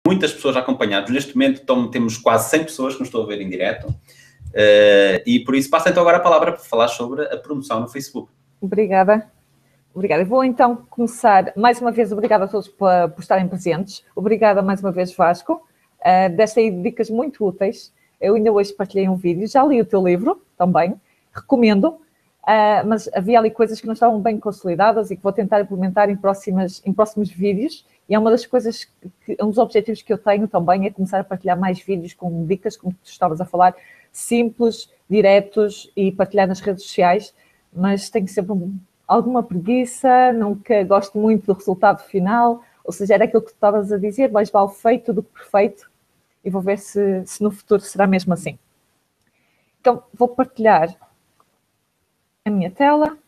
muitas pessoas a acompanhar-nos. Neste momento temos quase 100 pessoas que nos estão a ver em direto. E por isso passo então agora a palavra para falar sobre a promoção no Facebook. Obrigada. Obrigada. Eu vou então começar, mais uma vez, obrigada a todos por estarem presentes. Obrigada mais uma vez, Vasco. Deste aí dicas muito úteis. Eu ainda hoje partilhei um vídeo, já li o teu livro também, recomendo, mas havia ali coisas que não estavam bem consolidadas e que vou tentar implementar em próximos vídeos. E é uma das coisas, um dos objetivos que eu tenho também é começar a partilhar mais vídeos com dicas, como tu estavas a falar, simples, diretos e partilhar nas redes sociais, mas tenho sempre alguma preguiça, nunca gosto muito do resultado final, ou seja, era aquilo que tu estavas a dizer, mais vale feito do que perfeito, e vou ver se no futuro será mesmo assim. Então, vou partilhar a minha tela.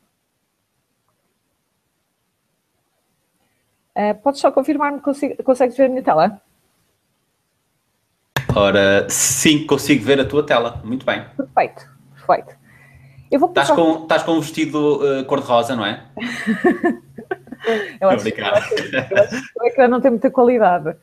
Podes só confirmar-me que consegues ver a minha tela? Ora, sim, consigo ver a tua tela. Muito bem. Perfeito, perfeito. Eu vou estás com um vestido cor-de-rosa, não é? Eu acho que não tem muita qualidade.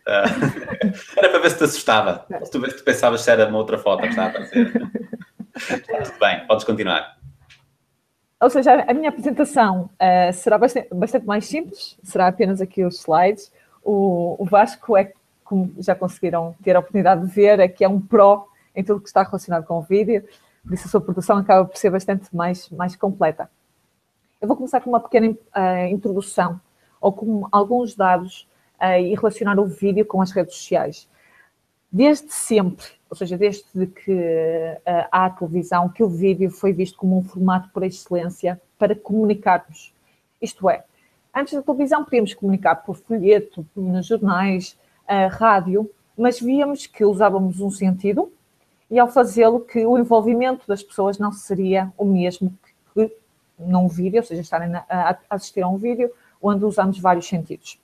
Era para ver se te assustava. Se tu pensavas se era uma outra foto que está a aparecer. Tudo bem, podes continuar. Ou seja, a minha apresentação será bastante mais simples, será apenas aqui os slides. O Vasco como já conseguiram ter a oportunidade de ver, é que é um pró em tudo que está relacionado com o vídeo, por isso a sua produção acaba por ser bastante mais completa. Eu vou começar com uma pequena introdução, ou com alguns dados e relacionar o vídeo com as redes sociais. Desde sempre, ou seja, desde que há a televisão, que o vídeo foi visto como um formato por excelência para comunicarmos. Isto é, antes da televisão podíamos comunicar por folheto, nos jornais, rádio, mas víamos que usávamos um sentido e ao fazê-lo que o envolvimento das pessoas não seria o mesmo que num vídeo, ou seja, estarem a assistir a um vídeo onde usamos vários sentidos.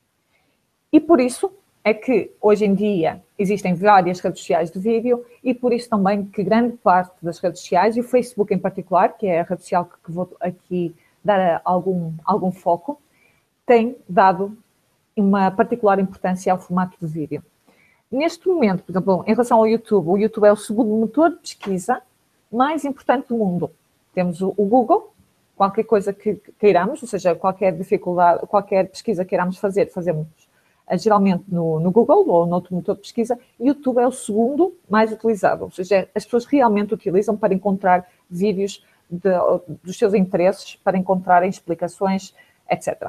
E por isso é que hoje em dia existem várias redes sociais de vídeo e por isso também que grande parte das redes sociais, e o Facebook em particular, que é a rede social que vou aqui dar algum foco, tem dado uma particular importância ao formato de vídeo. Neste momento, por exemplo, em relação ao YouTube, o YouTube é o segundo motor de pesquisa mais importante do mundo. Temos o Google, qualquer coisa que queiramos, ou seja, qualquer dificuldade, qualquer pesquisa que queiramos fazer, fazemos geralmente no Google ou noutro motor de pesquisa. YouTube é o segundo mais utilizado, ou seja, as pessoas realmente utilizam para encontrar vídeos dos seus interesses, para encontrarem explicações, etc.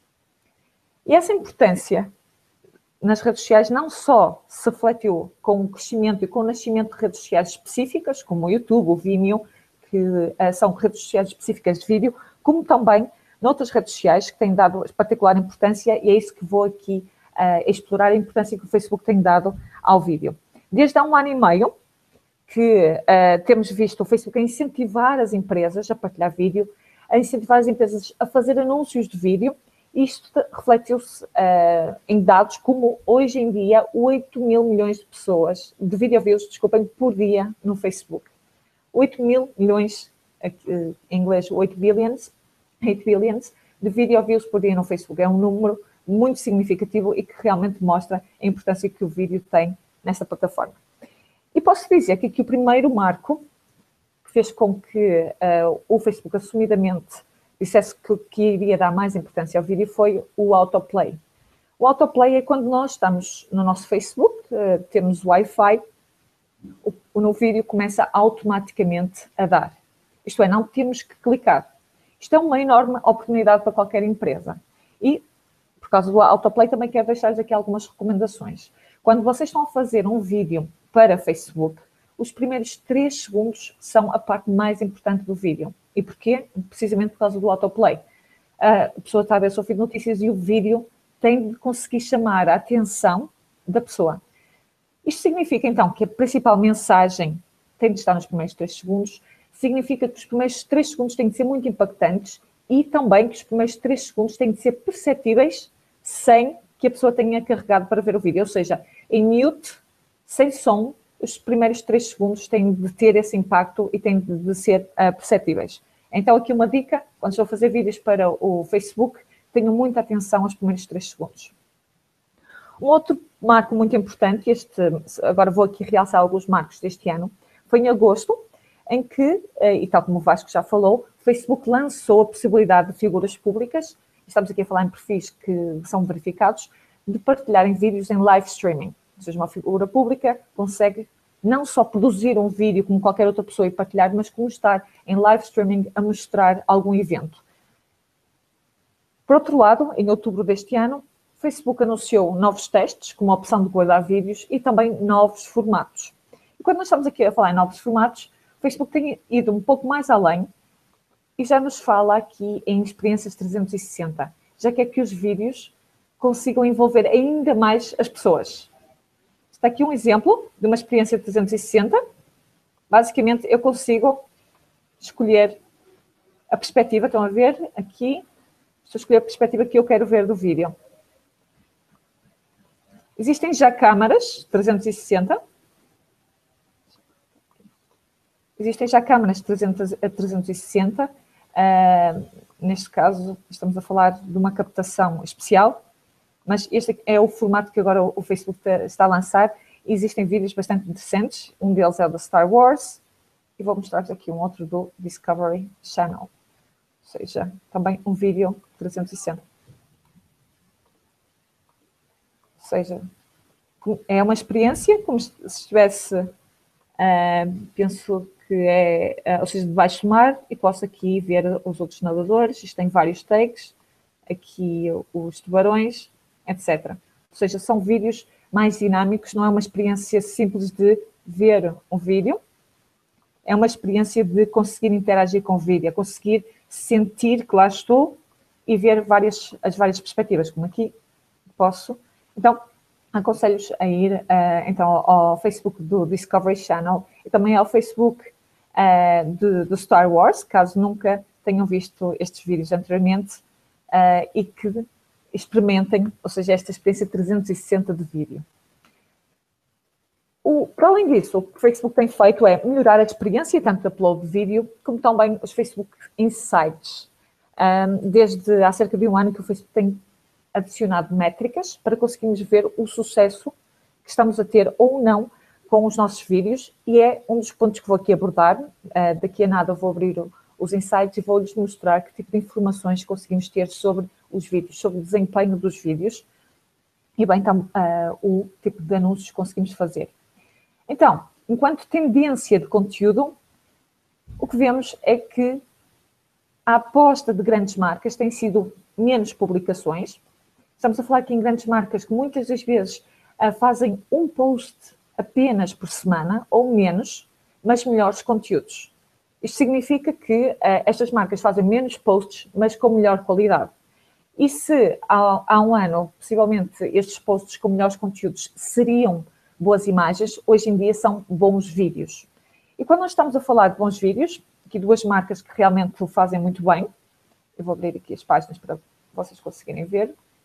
E essa importância nas redes sociais não só se refletiu com o crescimento e com o nascimento de redes sociais específicas, como o YouTube, o Vimeo, que são redes sociais específicas de vídeo, como também noutras redes sociais que têm dado particular importância, e é isso que vou aqui explorar, a importância que o Facebook tem dado ao vídeo. Desde há 1 ano e meio que temos visto o Facebook a incentivar as empresas a partilhar vídeo, a incentivar as empresas a fazer anúncios de vídeo. Isto refletiu-se em dados como, hoje em dia, 8 mil milhões de pessoas, de video views, desculpem, por dia no Facebook. 8 mil milhões, em inglês 8 billions de video views por dia no Facebook. É um número muito significativo e que realmente mostra a importância que o vídeo tem nesta plataforma. E posso dizer que aqui o primeiro marco que fez com que o Facebook assumidamente dissesse que iria dar mais importância ao vídeo foi o autoplay. O autoplay é quando nós estamos no nosso Facebook, temos Wi-Fi, o vídeo começa automaticamente a dar. Isto é, não temos que clicar. Isto é uma enorme oportunidade para qualquer empresa. E, por causa do autoplay, também quero deixar-vos aqui algumas recomendações. Quando vocês estão a fazer um vídeo para Facebook, os primeiros 3 segundos são a parte mais importante do vídeo. E porquê? Precisamente por causa do autoplay. A pessoa está a ver o seu feed de notícias e o vídeo tem de conseguir chamar a atenção da pessoa. Isto significa, então, que a principal mensagem tem de estar nos primeiros 3 segundos, significa que os primeiros 3 segundos têm de ser muito impactantes e também que os primeiros 3 segundos têm de ser perceptíveis sem que a pessoa tenha carregado para ver o vídeo. Ou seja, em mute, sem som, os primeiros 3 segundos têm de ter esse impacto e têm de ser perceptíveis. Então, aqui uma dica, quando estou a fazer vídeos para o Facebook, tenham muita atenção aos primeiros 3 segundos. Um outro marco muito importante, agora vou aqui realçar alguns marcos deste ano, foi em agosto, em que, e tal como o Vasco já falou, o Facebook lançou a possibilidade de figuras públicas, estamos aqui a falar em perfis que são verificados, de partilharem vídeos em live streaming. Ou seja, uma figura pública consegue não só produzir um vídeo como qualquer outra pessoa e partilhar, mas como estar em live streaming a mostrar algum evento. Por outro lado, em outubro deste ano, o Facebook anunciou novos testes, como a opção de guardar vídeos e também novos formatos. E quando nós estamos aqui a falar em novos formatos, o Facebook tem ido um pouco mais além e já nos fala aqui em experiências 360, já quer que os vídeos consigam envolver ainda mais as pessoas. Está aqui um exemplo de uma experiência 360. Basicamente, eu consigo escolher a perspectiva, estão a ver aqui, estou a escolher a perspectiva que eu quero ver do vídeo. Existem já câmaras 360. Existem já câmaras 360. Neste caso, estamos a falar de uma captação especial, mas este é o formato que agora o Facebook está a lançar. Existem vídeos bastante interessantes. Um deles é o da Star Wars. E vou mostrar-vos aqui um outro do Discovery Channel. Ou seja, também um vídeo 360. Ou seja, é uma experiência como se estivesse, penso que é, ou seja, debaixo do mar, e posso aqui ver os outros nadadores. Isto tem vários takes, aqui os tubarões, etc. Ou seja, são vídeos mais dinâmicos, não é uma experiência simples de ver um vídeo, é uma experiência de conseguir interagir com o vídeo, é conseguir sentir que lá estou e ver as várias perspectivas, como aqui posso. Então, aconselho-os a ir então, ao Facebook do Discovery Channel e também ao Facebook do Star Wars, caso nunca tenham visto estes vídeos anteriormente, e que experimentem, ou seja, esta experiência 360 de vídeo. Para além disso, o que o Facebook tem feito é melhorar a experiência, tanto de upload de vídeo, como também os Facebook Insights. Desde há cerca de um ano que o Facebook tem adicionado métricas para conseguirmos ver o sucesso que estamos a ter ou não com os nossos vídeos, e é um dos pontos que vou aqui abordar. Daqui a nada eu vou abrir os insights e vou-lhes mostrar que tipo de informações conseguimos ter sobre os vídeos, sobre o desempenho dos vídeos e bem o tipo de anúncios que conseguimos fazer. Então, enquanto tendência de conteúdo, o que vemos é que a aposta de grandes marcas tem sido menos publicações. Estamos a falar aqui em grandes marcas que muitas das vezes fazem um post apenas por semana ou menos, mas melhores conteúdos. Isto significa que estas marcas fazem menos posts, mas com melhor qualidade. E se há um ano, possivelmente, estes posts com melhores conteúdos seriam boas imagens, hoje em dia são bons vídeos. E quando nós estamos a falar de bons vídeos, aqui duas marcas que realmente o fazem muito bem, eu vou abrir aqui as páginas para vocês conseguirem ver.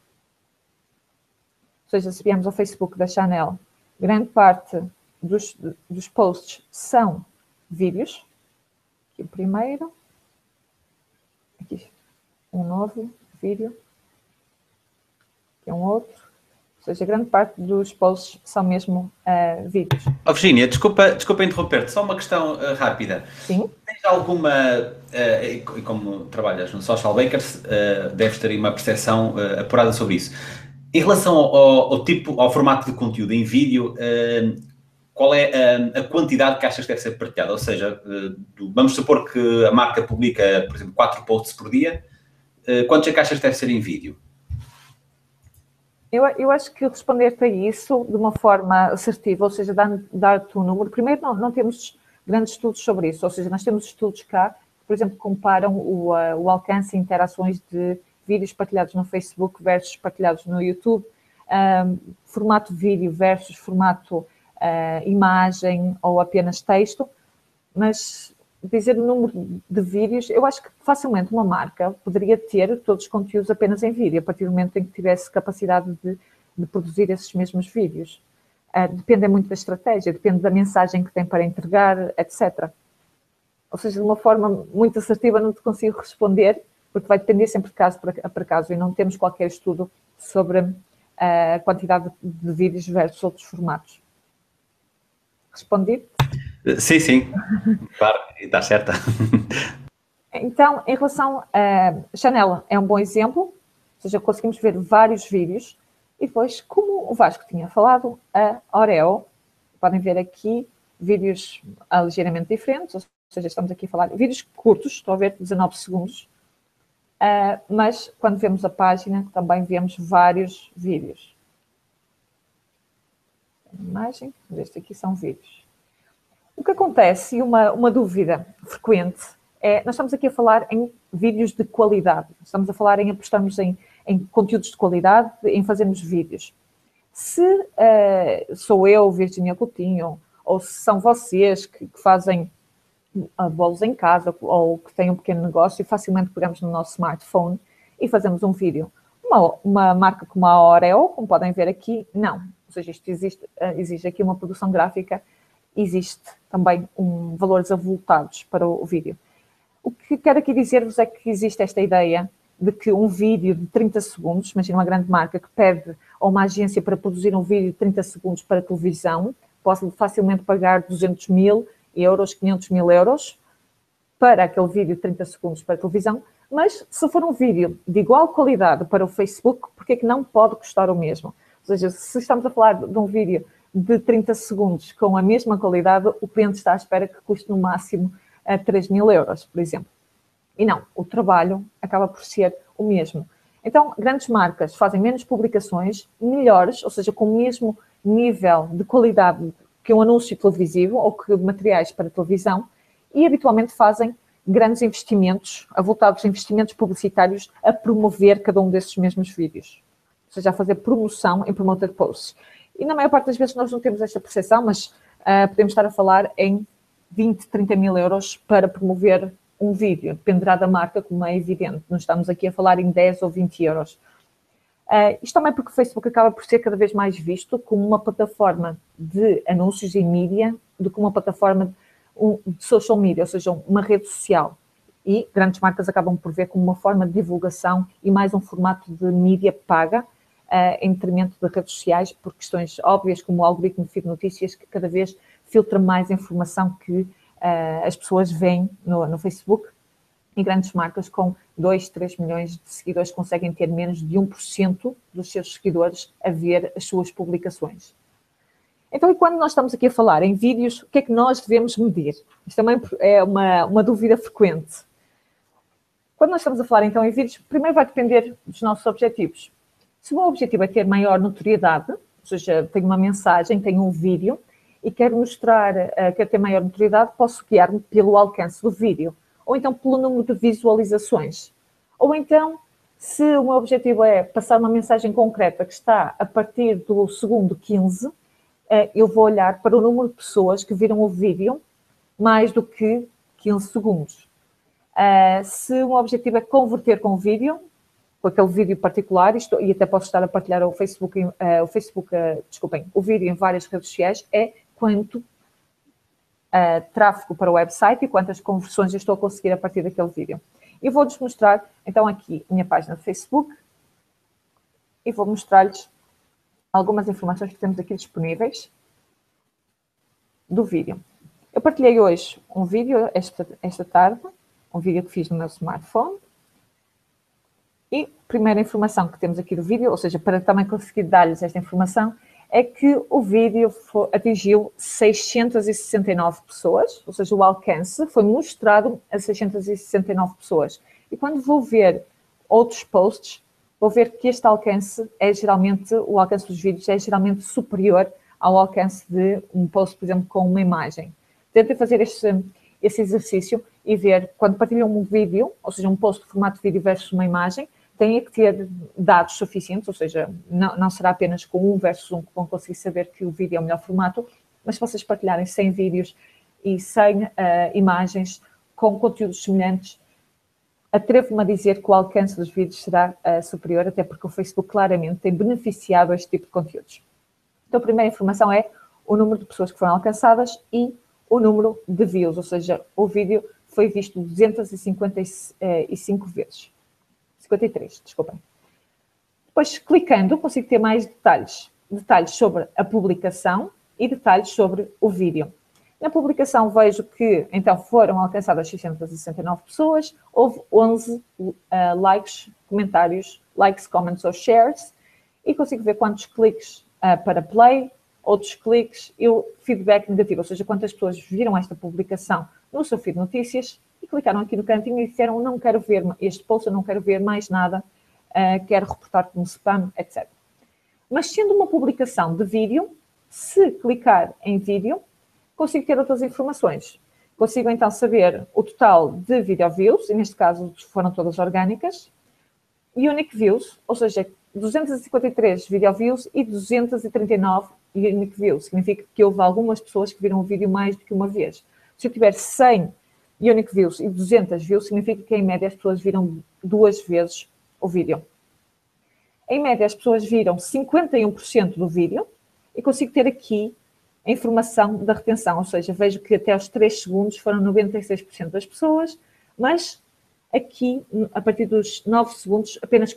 Ou seja, se viermos ao Facebook da Chanel, grande parte dos posts são vídeos. Aqui o primeiro. Aqui um novo vídeo. Aqui um outro. Ou seja, grande parte dos posts são mesmo vídeos. Oh, Virgínia, desculpa interromper-te, só uma questão rápida. Sim. Tens alguma, e como trabalhas no Social Bakers, deves ter uma percepção apurada sobre isso. Em relação ao formato de conteúdo em vídeo, qual é a quantidade que achas que deve ser partilhada? Ou seja, vamos supor que a marca publica, por exemplo, 4 posts por dia, quantos é que achas que deve ser em vídeo? Eu acho que responder-te a isso de uma forma assertiva, ou seja, dar-te um número. Primeiro, não temos grandes estudos sobre isso, ou seja, nós temos estudos cá que, por exemplo, comparam o alcance e interações de vídeos partilhados no Facebook versus partilhados no YouTube, formato vídeo versus formato imagem ou apenas texto, mas dizer o número de vídeos, eu acho que facilmente uma marca poderia ter todos os conteúdos apenas em vídeo, a partir do momento em que tivesse capacidade de produzir esses mesmos vídeos. Depende muito da estratégia, depende da mensagem que tem para entregar, etc. Ou seja, de uma forma muito assertiva não te consigo responder, porque vai depender sempre de caso para caso e não temos qualquer estudo sobre a quantidade de vídeos versus outros formatos. Respondi? Sim, sim. Claro, está certa. Então, em relação a Chanel, é um bom exemplo, ou seja, conseguimos ver vários vídeos, e depois, como o Vasco tinha falado, a Oreo, podem ver aqui vídeos ligeiramente diferentes, ou seja, estamos aqui a falar de vídeos curtos, estou a ver 19 segundos, mas quando vemos a página também vemos vários vídeos. A imagem, este aqui são vídeos. O que acontece, e uma dúvida frequente, é, nós estamos aqui a falar em vídeos de qualidade, estamos a falar em apostarmos em conteúdos de qualidade, em fazermos vídeos. Se sou eu, Virginia Coutinho, ou se são vocês que fazem bolos em casa, ou que têm um pequeno negócio, e facilmente pegamos no nosso smartphone e fazemos um vídeo. Uma marca como a Oreo, como podem ver aqui, não. Ou seja, isto exige aqui uma produção gráfica, existe também valores avultados para o vídeo. O que quero aqui dizer-vos é que existe esta ideia de que um vídeo de 30 segundos, imagina uma grande marca que pede a uma agência para produzir um vídeo de 30 segundos para televisão, pode facilmente pagar 200 mil euros, 500 mil euros para aquele vídeo de 30 segundos para televisão, mas se for um vídeo de igual qualidade para o Facebook, por que é que não pode custar o mesmo? Ou seja, se estamos a falar de um vídeo de 30 segundos com a mesma qualidade, o cliente está à espera que custe no máximo 3 mil euros, por exemplo. E não, o trabalho acaba por ser o mesmo. Então, grandes marcas fazem menos publicações, melhores, ou seja, com o mesmo nível de qualidade que um anúncio televisivo ou que materiais para televisão, e habitualmente fazem grandes investimentos, avultados investimentos publicitários a promover cada um desses mesmos vídeos. Ou seja, a fazer promoção em promoted posts. E na maior parte das vezes nós não temos esta percepção, mas podemos estar a falar em 20, 30 mil euros para promover um vídeo. Dependerá da marca, como é evidente. Não estamos aqui a falar em 10 ou 20 euros. Isto também porque o Facebook acaba por ser cada vez mais visto como uma plataforma de anúncios e mídia do que uma plataforma de social media, ou seja, uma rede social. E grandes marcas acabam por ver como uma forma de divulgação e mais um formato de mídia paga, em detrimento de redes sociais, por questões óbvias, como o algoritmo de feed notícias, que cada vez filtra mais informação que as pessoas veem no Facebook, e grandes marcas com 2, 3 milhões de seguidores conseguem ter menos de 1% dos seus seguidores a ver as suas publicações. Então, e quando nós estamos aqui a falar em vídeos, o que é que nós devemos medir? Isto também é uma dúvida frequente. Quando nós estamos a falar, então, em vídeos, primeiro vai depender dos nossos objetivos. Se o meu objetivo é ter maior notoriedade, ou seja, tenho uma mensagem, tenho um vídeo, e quero mostrar, quero ter maior notoriedade, posso guiar-me pelo alcance do vídeo, ou então pelo número de visualizações. Ou então, se o meu objetivo é passar uma mensagem concreta que está a partir do segundo 15, eu vou olhar para o número de pessoas que viram o vídeo mais do que 15 segundos. Se o meu objetivo é converter com o vídeo, com aquele vídeo particular, e até posso estar a partilhar o vídeo em várias redes sociais, é quanto tráfego para o website e quantas conversões eu estou a conseguir a partir daquele vídeo. Eu vou-lhes mostrar, então, aqui a minha página de Facebook e vou mostrar-lhes algumas informações que temos aqui disponíveis do vídeo. Eu partilhei hoje um vídeo, esta tarde, um vídeo que fiz no meu smartphone. E a primeira informação que temos aqui do vídeo, ou seja, para também conseguir dar-lhes esta informação, é que o vídeo atingiu 669 pessoas, ou seja, o alcance foi mostrado a 669 pessoas. E quando vou ver outros posts, vou ver que este alcance o alcance dos vídeos é geralmente superior ao alcance de um post, por exemplo, com uma imagem. Tentem fazer esse exercício e ver, quando partilham um vídeo, ou seja, um post de formato de vídeo versus uma imagem, têm que ter dados suficientes, ou seja, não será apenas com 1 versus 1 que vão conseguir saber que o vídeo é o melhor formato, mas se vocês partilharem 100 vídeos e 100 imagens com conteúdos semelhantes, atrevo-me a dizer que o alcance dos vídeos será superior, até porque o Facebook claramente tem beneficiado este tipo de conteúdos. Então, a primeira informação é o número de pessoas que foram alcançadas e o número de views, ou seja, o vídeo foi visto 255 vezes. 53, desculpem. Depois, clicando, consigo ter mais detalhes. Detalhes sobre a publicação e detalhes sobre o vídeo. Na publicação vejo que, então, foram alcançadas 669 pessoas, houve 11 likes, comentários, likes, comments ou shares, e consigo ver quantos cliques para play, outros cliques e o feedback negativo, ou seja, quantas pessoas viram esta publicação no seu feed de notícias e clicaram aqui no cantinho e disseram não quero ver este post, eu não quero ver mais nada, quero reportar como spam, etc. Mas sendo uma publicação de vídeo, se clicar em vídeo, consigo ter outras informações. Consigo então saber o total de video views, e neste caso foram todas orgânicas, unique views, ou seja, 253 video views e 239 unique views. Significa que houve algumas pessoas que viram o vídeo mais do que uma vez. Se eu tiver 100 unique views e 200 views, significa que em média as pessoas viram 2 vezes o vídeo. Em média as pessoas viram 51% do vídeo e consigo ter aqui a informação da retenção, ou seja, vejo que até aos 3 segundos foram 96% das pessoas, mas aqui, a partir dos 9 segundos, apenas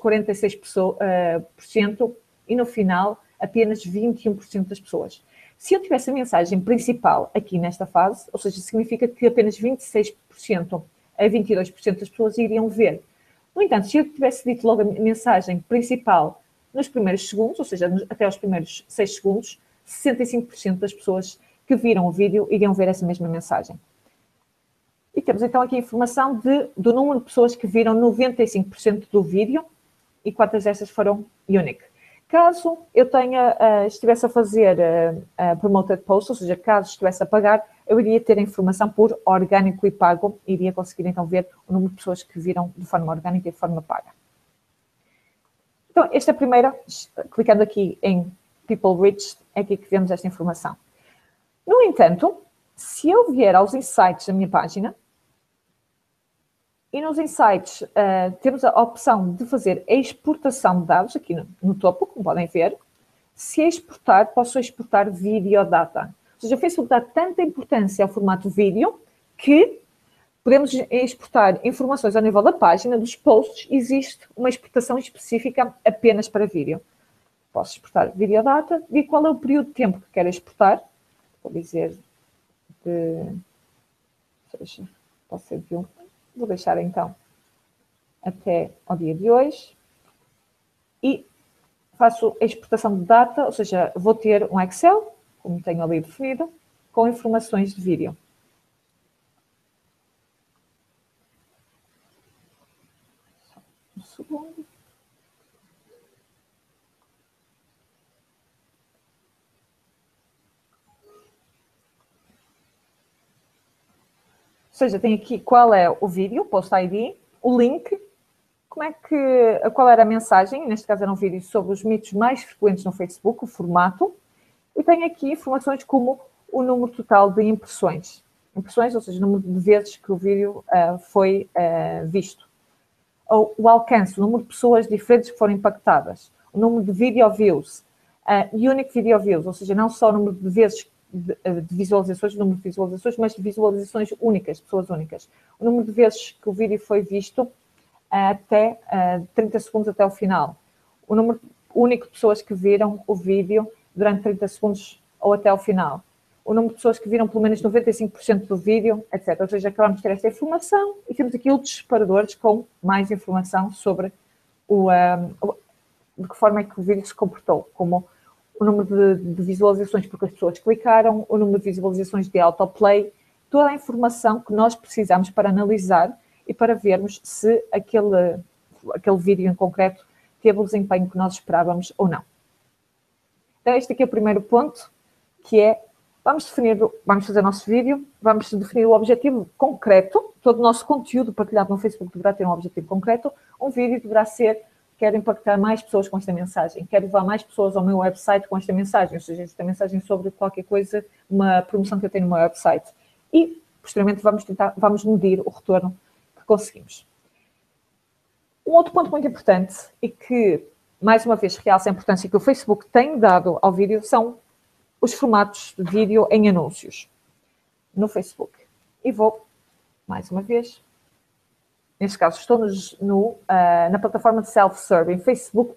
46% e no final, apenas 21% das pessoas. Se eu tivesse a mensagem principal aqui nesta fase, ou seja, significa que apenas 26% a 22% das pessoas iriam ver. No entanto, se eu tivesse dito logo a mensagem principal nos primeiros segundos, ou seja, até aos primeiros 6 segundos, 65% das pessoas que viram o vídeo iriam ver essa mesma mensagem. E temos então aqui a informação do número de pessoas que viram 95% do vídeo e quantas dessas foram unique. Caso eu estivesse a fazer promoted post, ou seja, caso estivesse a pagar, eu iria ter a informação por orgânico e pago, e iria conseguir então ver o número de pessoas que viram de forma orgânica e de forma paga. Então, esta primeira, clicando aqui em People Reached, é aqui que vemos esta informação. No entanto, se eu vier aos insights da minha página, e nos insights temos a opção de fazer a exportação de dados, aqui no topo, como podem ver. Se exportar, posso exportar videodata. Ou seja, o Facebook dá tanta importância ao formato vídeo que podemos exportar informações ao nível da página, dos posts, existe uma exportação específica apenas para vídeo. Posso exportar videodata e qual é o período de tempo que quero exportar. Vou dizer pode ser de um. Vou deixar então até ao dia de hoje e faço a exportação de data, ou seja, vou ter um Excel, como tenho ali definido, com informações de vídeo. Só um segundo. Ou seja, tem aqui qual é o vídeo, post ID, o link, qual era a mensagem, neste caso era um vídeo sobre os mitos mais frequentes no Facebook, o formato, e tem aqui informações como o número total de impressões. Impressões, ou seja, o número de vezes que o vídeo foi visto. Ou o alcance, o número de pessoas diferentes que foram impactadas. O número de video views, unique video views, ou seja, não só o número de vezes de visualizações, número de visualizações, mas de visualizações únicas, pessoas únicas. O número de vezes que o vídeo foi visto até 30 segundos até o final. O número único de pessoas que viram o vídeo durante 30 segundos ou até o final. O número de pessoas que viram pelo menos 95% do vídeo, etc. Ou seja, acabamos de ter esta informação e temos aqui outros separadores com mais informação sobre de que forma é que o vídeo se comportou, como o número de visualizações porque as pessoas clicaram, o número de visualizações de autoplay, toda a informação que nós precisamos para analisar e para vermos se aquele vídeo em concreto teve o desempenho que nós esperávamos ou não. Então, este aqui é o primeiro ponto, que é, vamos fazer o nosso vídeo, vamos definir o objetivo concreto, todo o nosso conteúdo partilhado no Facebook deverá ter um objetivo concreto, um vídeo deverá ser, quero impactar mais pessoas com esta mensagem, quero levar mais pessoas ao meu website com esta mensagem, ou seja, esta mensagem sobre qualquer coisa, uma promoção que eu tenho no meu website. E, posteriormente, vamos medir o retorno que conseguimos. Um outro ponto muito importante e que, mais uma vez, realça a importância que o Facebook tem dado ao vídeo são os formatos de vídeo em anúncios no Facebook. E vou, mais uma vez, neste caso estou na plataforma de self-serve, em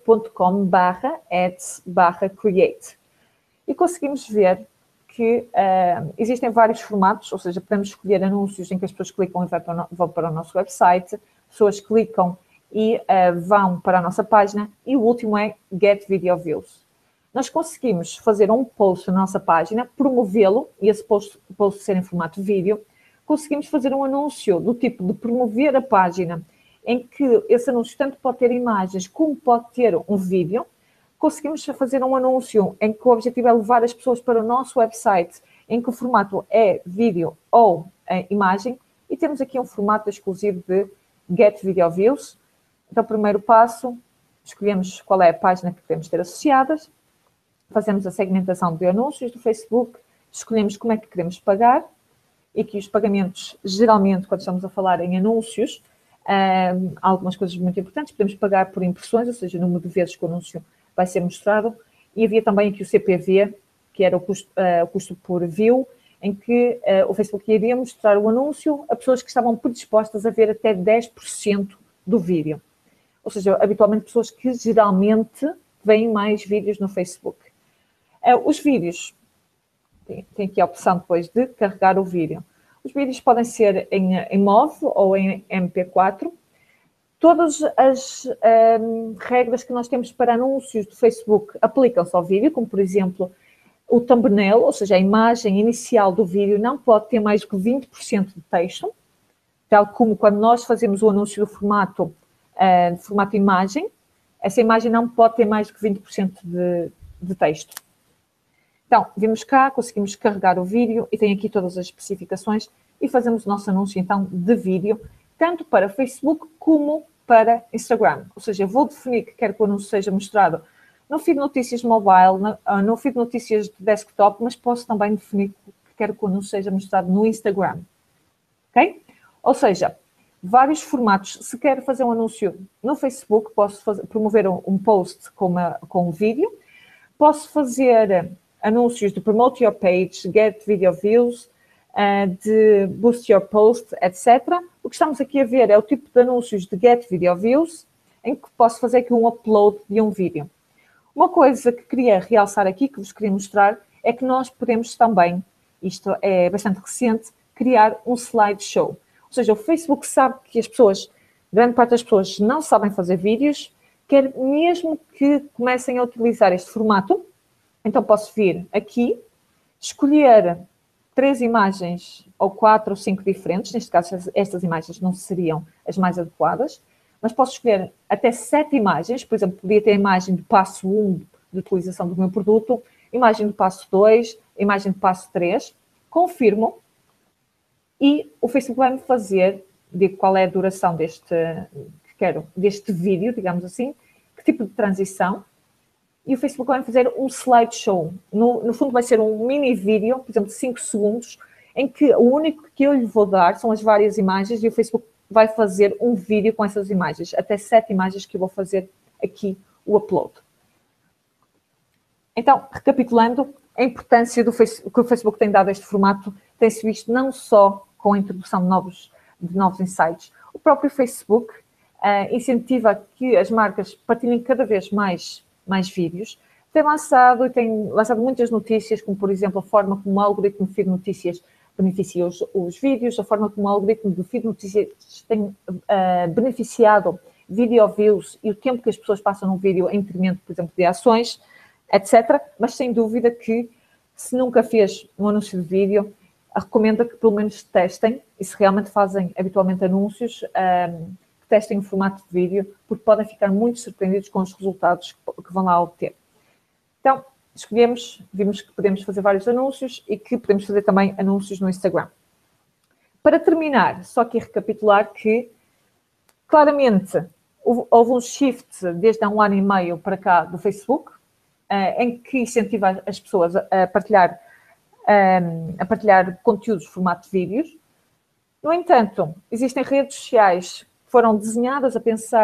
facebook.com/ads/create. E conseguimos ver que existem vários formatos, ou seja, podemos escolher anúncios em que as pessoas clicam e vão para o nosso website, pessoas clicam e vão para a nossa página, e o último é Get Video Views. Nós conseguimos fazer um post na nossa página, promovê-lo, e esse post ser em formato vídeo. Conseguimos fazer um anúncio do tipo de promover a página, em que esse anúncio tanto pode ter imagens como pode ter um vídeo. Conseguimos fazer um anúncio em que o objetivo é levar as pessoas para o nosso website, em que o formato é vídeo ou imagem, e temos aqui um formato exclusivo de Get Video Views. Então, o primeiro passo, escolhemos qual é a página que queremos ter associadas, fazemos a segmentação de anúncios do Facebook, escolhemos como é que queremos pagar, e aqui os pagamentos, geralmente, quando estamos a falar em anúncios, há algumas coisas muito importantes. Podemos pagar por impressões, ou seja, o número de vezes que o anúncio vai ser mostrado, e havia também aqui o CPV, que era o custo por view, em que o Facebook iria mostrar o anúncio a pessoas que estavam predispostas a ver até 10% do vídeo. Ou seja, habitualmente pessoas que geralmente veem mais vídeos no Facebook. Os vídeos, tem aqui a opção depois de carregar o vídeo. Os vídeos podem ser em MOV ou em MP4. Todas as regras que nós temos para anúncios do Facebook aplicam-se ao vídeo, como, por exemplo, o thumbnail, ou seja, a imagem inicial do vídeo não pode ter mais do que 20% de texto, tal como quando nós fazemos o anúncio do formato imagem, essa imagem não pode ter mais do que 20% de texto. Então, vimos cá, conseguimos carregar o vídeo e tem aqui todas as especificações e fazemos o nosso anúncio, então, de vídeo, tanto para Facebook como para Instagram. Ou seja, eu vou definir que quero que o anúncio seja mostrado no feed de notícias mobile, no feed de notícias de desktop, mas posso também definir que quero que o anúncio seja mostrado no Instagram. Ok? Ou seja, vários formatos. Se quero fazer um anúncio no Facebook, posso promover um post com um vídeo. Posso fazer anúncios de Promote Your Page, Get Video Views, de Boost Your Post, etc. O que estamos aqui a ver é o tipo de anúncios de Get Video Views, em que posso fazer aqui um upload de um vídeo. Uma coisa que queria realçar aqui, que vos queria mostrar, é que nós podemos também, isto é bastante recente, criar um slideshow. Ou seja, o Facebook sabe que grande parte das pessoas não sabem fazer vídeos, quer mesmo que comecem a utilizar este formato. Então, posso vir aqui, escolher 3 imagens, ou 4 ou 5 diferentes. Neste caso, estas imagens não seriam as mais adequadas, mas posso escolher até 7 imagens. Por exemplo, podia ter a imagem do passo 1 de utilização do meu produto, imagem do passo 2, imagem do passo 3. Confirmo e o Facebook vai-me fazer, digo qual é a duração deste vídeo, digamos assim, que tipo de transição. E o Facebook vai fazer um slideshow. No fundo vai ser um mini vídeo, por exemplo, de 5 segundos, em que o único que eu lhe vou dar são as várias imagens e o Facebook vai fazer um vídeo com essas imagens, até 7 imagens que eu vou fazer aqui o upload. Então, recapitulando, a importância que o Facebook tem dado a este formato tem-se visto não só com a introdução de novos insights. O próprio Facebook incentiva que as marcas partilhem cada vez mais vídeos. Tem lançado muitas notícias, como, por exemplo, a forma como o algoritmo de feed notícias beneficia os vídeos, a forma como o algoritmo de feed notícias tem beneficiado video views e o tempo que as pessoas passam no vídeo em detrimento, por exemplo, de ações, etc. Mas, sem dúvida que, se nunca fez um anúncio de vídeo, recomendo que pelo menos testem, e se realmente fazem habitualmente anúncios, que testem o formato de vídeo, porque podem ficar muito surpreendidos com os resultados que vão lá obter. Então, vimos que podemos fazer vários anúncios e que podemos fazer também anúncios no Instagram. Para terminar, só aqui recapitular que, claramente, houve um shift desde há 1 ano e meio para cá do Facebook, em que incentiva as pessoas a partilhar conteúdos de formato de vídeos. No entanto, existem redes sociais que foram desenhadas a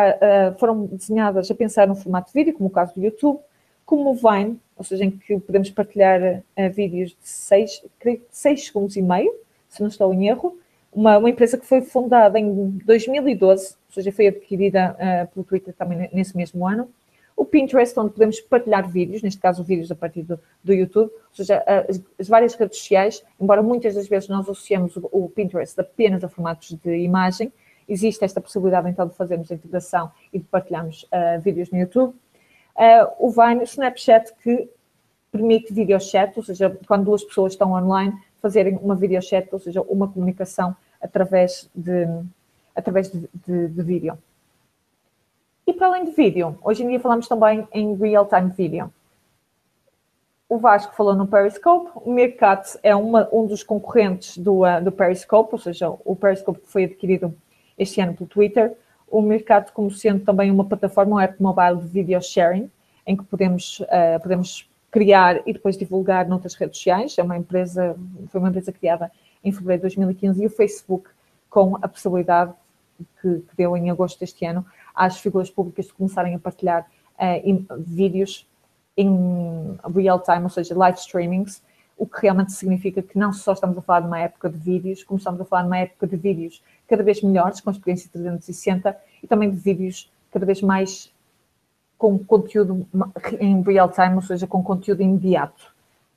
pensar no formato de vídeo, como o caso do YouTube, como o Vine, ou seja, em que podemos partilhar vídeos de 6 segundos e meio, se não estou em erro, uma empresa que foi fundada em 2012, ou seja, foi adquirida pelo Twitter também nesse mesmo ano. O Pinterest, onde podemos partilhar vídeos, neste caso vídeos a partir do YouTube, ou seja, as várias redes sociais, embora muitas das vezes nós associamos o Pinterest apenas a formatos de imagem, existe esta possibilidade então de fazermos a integração e de partilharmos vídeos no YouTube. O Vine, o Snapchat, que permite videochat, ou seja, quando duas pessoas estão online, fazerem uma videochat, ou seja, uma comunicação através de vídeo. E para além de vídeo, hoje em dia falamos também em real-time video. O Vasco falou no Periscope, o Meerkat é um dos concorrentes do Periscope, ou seja, o Periscope foi adquirido este ano pelo Twitter. O Meerkat como sendo também uma plataforma, um app mobile de video sharing, em que podemos criar e depois divulgar noutras redes sociais. Foi uma empresa criada em fevereiro de 2015 e o Facebook, com a possibilidade que deu em agosto deste ano, às figuras públicas de começarem a partilhar vídeos em real time, ou seja, live streamings, o que realmente significa que não só estamos a falar de uma época de vídeos, como estamos a falar de uma época de vídeos cada vez melhores, com experiência 360, e também de vídeos cada vez mais com conteúdo em real time, ou seja, com conteúdo imediato.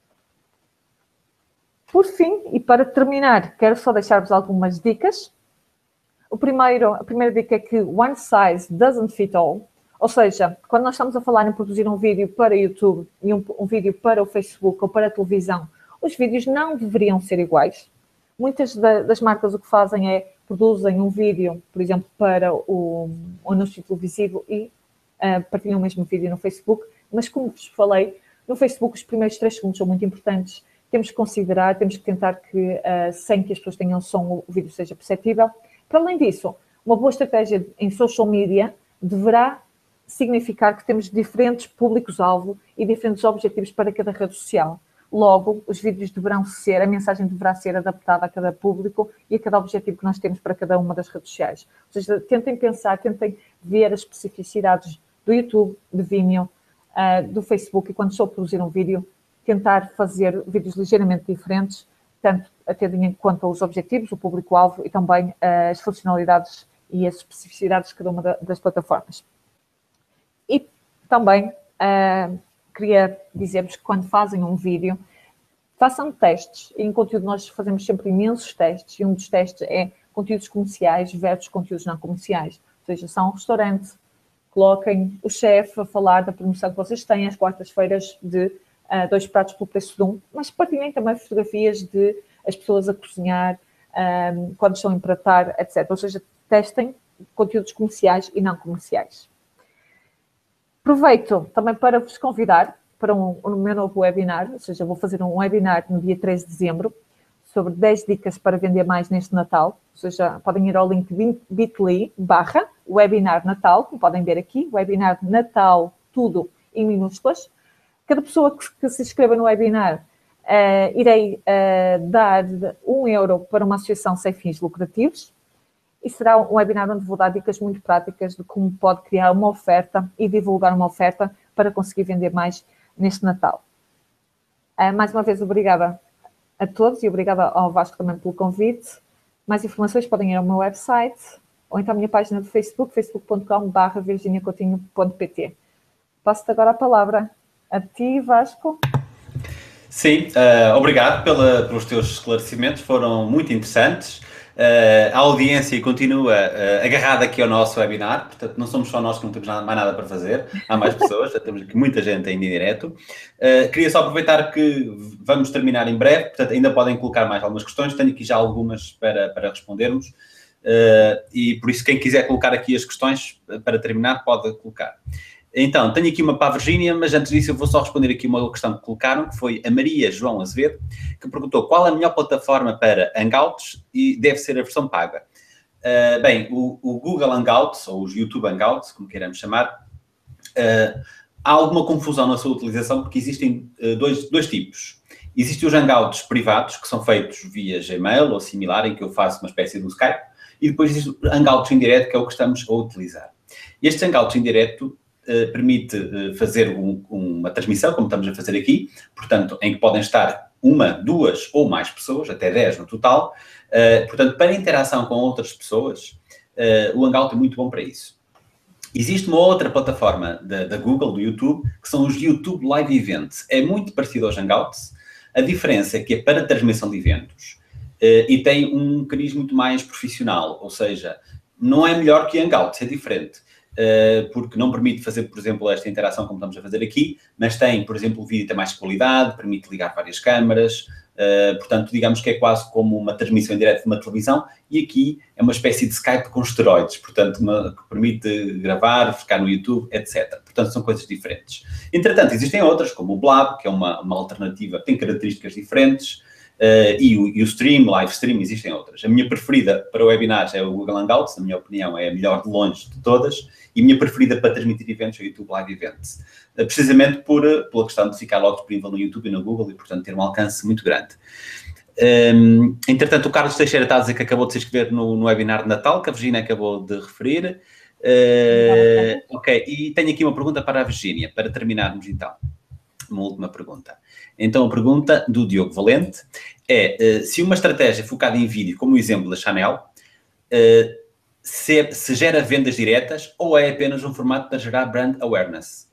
Por fim, e para terminar, quero só deixar-vos algumas dicas. A primeira dica é que one size doesn't fit all, ou seja, quando nós estamos a falar em produzir um vídeo para YouTube e um vídeo para o Facebook ou para a televisão, os vídeos não deveriam ser iguais. Muitas das marcas o que fazem é produzem um vídeo, por exemplo, para o anúncio televisivo e partilham o mesmo vídeo no Facebook, mas como vos falei, no Facebook os primeiros 3 segundos são muito importantes, temos que considerar, temos que tentar que, sem que as pessoas tenham som, o vídeo seja perceptível. Para além disso, uma boa estratégia em social media deverá significar que temos diferentes públicos-alvo e diferentes objetivos para cada rede social. Logo, os vídeos a mensagem deverá ser adaptada a cada público e a cada objetivo que nós temos para cada uma das redes sociais. Ou seja, tentem ver as especificidades do YouTube, do Vimeo, do Facebook, e quando estou a produzir um vídeo, tentar fazer vídeos ligeiramente diferentes, tanto a ter em conta os objetivos, o público-alvo e também as funcionalidades e as especificidades de cada uma das plataformas. E também queria dizer-vos que quando fazem um vídeo, façam testes. Em conteúdo nós fazemos sempre imensos testes e um dos testes é conteúdos comerciais versus conteúdos não comerciais. Ou seja, são um restaurante, coloquem o chefe a falar da promoção que vocês têm às quartas-feiras de 2 pratos pelo preço de 1, mas partilhem também fotografias de as pessoas a cozinhar, quando estão a empratar, etc. Ou seja, testem conteúdos comerciais e não comerciais. Aproveito também para vos convidar para o meu novo webinar, ou seja, vou fazer um webinar no dia 13 de dezembro sobre 10 dicas para vender mais neste Natal. Ou seja, podem ir ao link bit.ly/webinar Natal, como podem ver aqui, webinar Natal, tudo em minúsculas. Cada pessoa que se inscreva no webinar, irei dar €1 para uma associação sem fins lucrativos. E será um webinar onde vou dar dicas muito práticas de como pode criar uma oferta e divulgar uma oferta para conseguir vender mais neste Natal. Mais uma vez, obrigada a todos e obrigada ao Vasco também pelo convite. Mais informações podem ir ao meu website ou então à minha página do Facebook, facebook.com/virginiacoutinho.pt. Passo-te agora a palavra a ti, Vasco. Sim, obrigado pelos teus esclarecimentos, foram muito interessantes. A audiência continua agarrada aqui ao nosso webinar, portanto não somos só nós que não temos mais nada para fazer, há mais pessoas, já temos aqui muita gente ainda em direto. Queria só aproveitar que vamos terminar em breve, portanto ainda podem colocar mais algumas questões, tenho aqui já algumas para respondermos, e por isso quem quiser colocar aqui as questões para terminar pode colocar. Então, tenho aqui uma para a Virgínia, mas antes disso eu vou só responder aqui uma questão que colocaram, que foi a Maria João Azevedo, que perguntou qual a melhor plataforma para Hangouts e deve ser a versão paga. Bem, o Google Hangouts, ou os YouTube Hangouts, como queiramos chamar, há alguma confusão na sua utilização, porque existem dois tipos. Existem os Hangouts privados, que são feitos via Gmail ou similar, em que eu faço uma espécie de Skype, e depois existe o Hangouts em direto, que é o que estamos a utilizar. Este Hangouts em direto permite fazer uma transmissão, como estamos a fazer aqui, portanto, em que podem estar uma, duas ou mais pessoas, até 10 no total. Portanto, para interação com outras pessoas, o Hangout é muito bom para isso. Existe uma outra plataforma da Google, do YouTube, que são os YouTube Live Events. É muito parecido aos Hangouts. A diferença é que é para transmissão de eventos e tem um cariz muito mais profissional, ou seja, não é melhor que Hangouts, é diferente. Porque não permite fazer, por exemplo, esta interação como estamos a fazer aqui, mas tem, por exemplo, o vídeo tem mais qualidade, permite ligar várias câmaras, portanto, digamos que é quase como uma transmissão em direto de uma televisão, e aqui é uma espécie de Skype com esteroides, portanto, que permite gravar, ficar no YouTube, etc. Portanto, são coisas diferentes. Entretanto, existem outras, como o Blab, que é uma alternativa, tem características diferentes, e o stream, live stream, existem outras. A minha preferida para webinars é o Google Hangouts, na minha opinião, é a melhor de longe de todas, e a minha preferida para transmitir eventos é o YouTube Live Events. Precisamente pela questão de ficar logo disponível no YouTube e no Google e, portanto, ter um alcance muito grande. Entretanto, o Carlos Teixeira está a dizer que acabou de se inscrever no webinar de Natal, que a Virgínia acabou de referir. Ok, e tenho aqui uma pergunta para a Virgínia, para terminarmos então. Uma última pergunta. Então, a pergunta do Diogo Valente é se uma estratégia focada em vídeo, como o exemplo da Chanel, se gera vendas diretas ou é apenas um formato para gerar brand awareness?